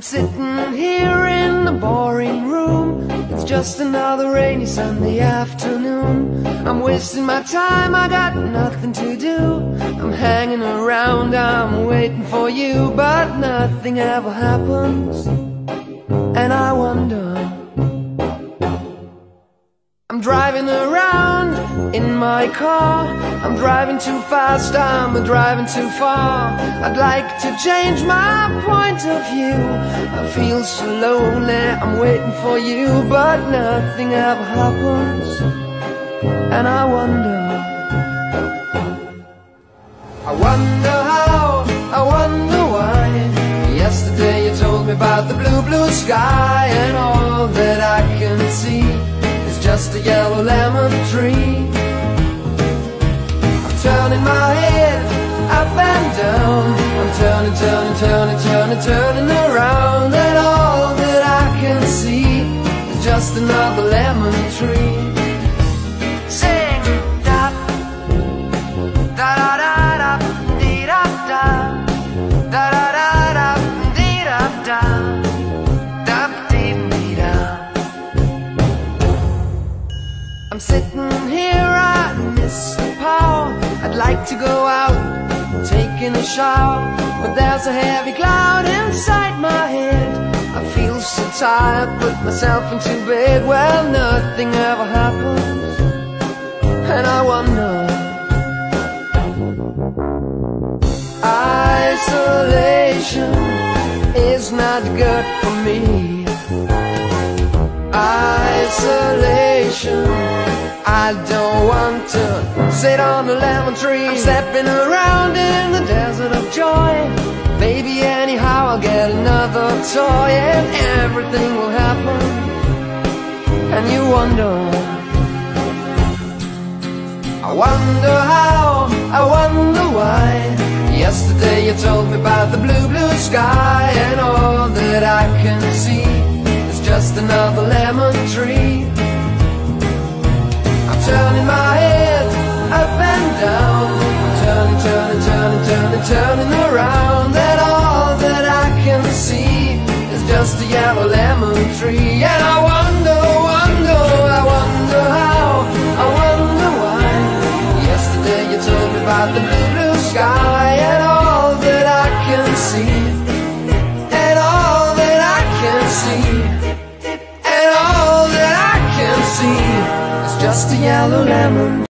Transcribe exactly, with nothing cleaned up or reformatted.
sitting here in the boring room. It's just another rainy Sunday afternoon. I'm wasting my time, I got nothing to do. I'm hanging around, I'm waiting for you, but nothing ever happens. And I wonder, I'm driving around in my car. I'm driving too fast, I'm driving too far. I'd like to change my point of view. I feel so lonely, I'm waiting for you, but nothing ever happens. And I wonder, I wonder how, I wonder why. Yesterday you told me about the blue, blue sky, and all that I can see is just a yellow lemon tree. I'm turning my head up and down. I'm turning, turning, turning, turning, turning around, and all that I can see is just another lemon tree. Sing da da da da da dee da da da da da da dee da da da dee dee da. I'm sitting here, I miss the power. I'd like to go out, taking a shower, but there's a heavy cloud inside my head. I feel so tired, put myself into bed. Well, nothing ever happens, and I wonder, isolation is not good for me. Isolation, I don't want to sit on a lemon tree. I'm stepping around in the desert of joy. Maybe anyhow I'll get another toy, and everything will happen. And you wonder, I wonder how, I wonder why. Yesterday you told me about the blue, blue sky, and all that I can see is just another lemon tree. I'm turning my head up and down. I'm turning, turning, turning, turning, turning around, and all that I can see is just a yellow lemon tree. And I wonder, wonder, I wonder how, I wonder why. Yesterday you told me about the blue, blue sky, and all that I can see, and all that I can see, and all that I can see is just a yellow lemon.